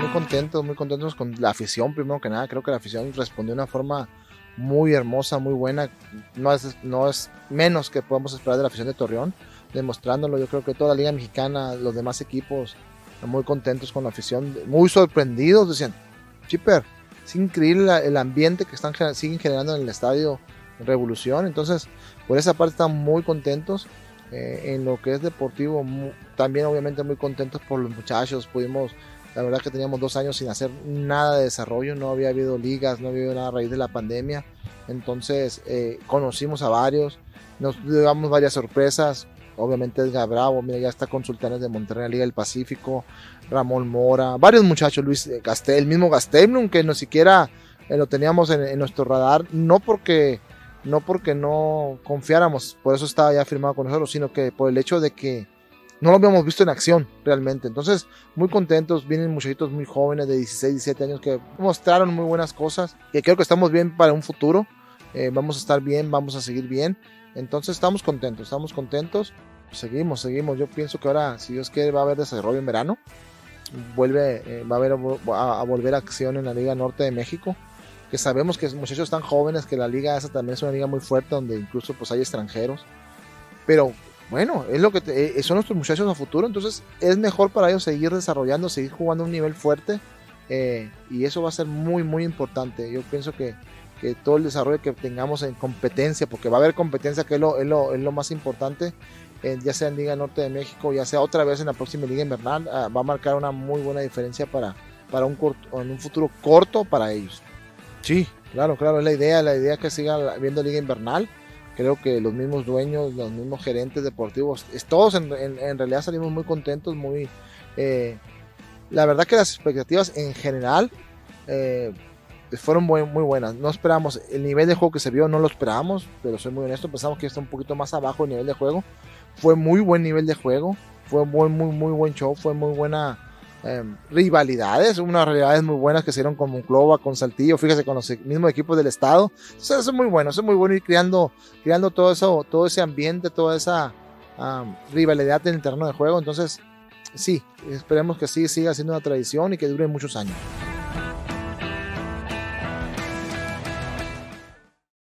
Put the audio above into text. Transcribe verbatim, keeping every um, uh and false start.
muy contentos, muy contentos con la afición, primero que nada. Creo que la afición respondió de una forma muy hermosa, muy buena. No es, no es menos que podemos esperar de la afición de Torreón, demostrándolo. Yo creo que toda la Liga Mexicana, los demás equipos, muy contentos con la afición, muy sorprendidos, decían, Chipper, es increíble el ambiente que están siguen generando en el estadio Revolución. Entonces, por esa parte están muy contentos. Eh, en lo que es deportivo, muy, también obviamente muy contentos por los muchachos. Pudimos, la verdad que teníamos dos años sin hacer nada de desarrollo, no había habido ligas, no había habido nada a raíz de la pandemia. Entonces eh, conocimos a varios, nos llevamos varias sorpresas. Obviamente Edgar Bravo, mira, ya está con Sultanes de Monterrey, la Liga del Pacífico, Ramón Mora, varios muchachos, Luis Gastel, el mismo Gastelum, que no siquiera eh, lo teníamos en, en nuestro radar, no porque no porque no confiáramos, por eso estaba ya firmado con nosotros, sino que por el hecho de que no lo habíamos visto en acción realmente. Entonces, muy contentos, vienen muchachitos muy jóvenes de dieciséis, diecisiete años que mostraron muy buenas cosas, que creo que estamos bien para un futuro, eh, vamos a estar bien, vamos a seguir bien. Entonces estamos contentos, estamos contentos, seguimos, seguimos. Yo pienso que ahora, si Dios quiere, va a haber desarrollo en verano, vuelve, eh, va a haber a, a volver a acción en la Liga Norte de México, que sabemos que muchachos están jóvenes, que la liga esa también es una liga muy fuerte, donde incluso pues hay extranjeros, pero bueno, es lo que te, son nuestros muchachos a futuro. Entonces es mejor para ellos seguir desarrollando, seguir jugando a un nivel fuerte, eh, y eso va a ser muy muy importante. Yo pienso que, que todo el desarrollo que tengamos en competencia, porque va a haber competencia, que es lo, es lo, es lo más importante, eh, ya sea en Liga Norte de México, ya sea otra vez en la próxima Liga Invernal, uh, va a marcar una muy buena diferencia para, para un, corto, en un futuro corto para ellos. Sí, claro, claro, es la idea, la idea que siga viendo Liga Invernal. Creo que los mismos dueños, los mismos gerentes deportivos, todos en, en, en realidad salimos muy contentos, muy... Eh, la verdad que las expectativas en general eh, fueron muy, muy buenas. No esperábamos, el nivel de juego que se vio no lo esperábamos, pero soy muy honesto, pensamos que está un poquito más abajo el nivel de juego. Fue muy buen nivel de juego, fue muy, muy, muy buen show, fue muy buena... Eh, rivalidades, unas rivalidades muy buenas que se dieron con Monclova, con Saltillo, fíjese, con los mismos equipos del estado. Entonces, eso es muy bueno, eso es muy bueno, ir creando, creando todo eso, todo ese ambiente, toda esa um, rivalidad en el terreno de juego. Entonces, sí, esperemos que sí siga siendo una tradición y que dure muchos años.